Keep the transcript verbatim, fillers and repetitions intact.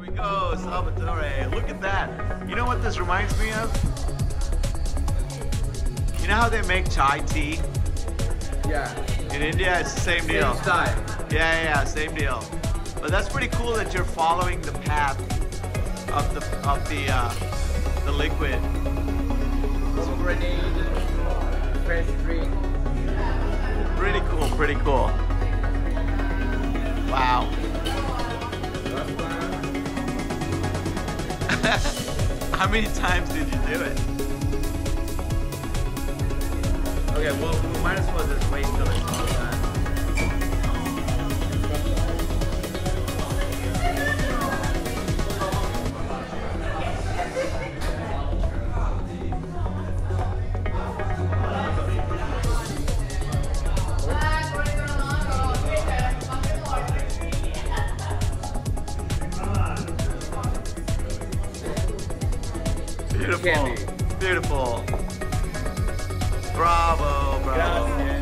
we go, Salvatore. Look at that. You know what this reminds me of? You know how they make chai tea? Yeah. In India, it's the same deal. Same style. Yeah, yeah, yeah, same deal. But that's pretty cool that you're following the path of the of the uh, the liquid. Grenade, fresh drink. Pretty cool, pretty cool. Wow. How many times did you do it? Okay, well, we might as well just wait until it's all done. Beautiful. Beautiful. Bravo, bravo. Gracias.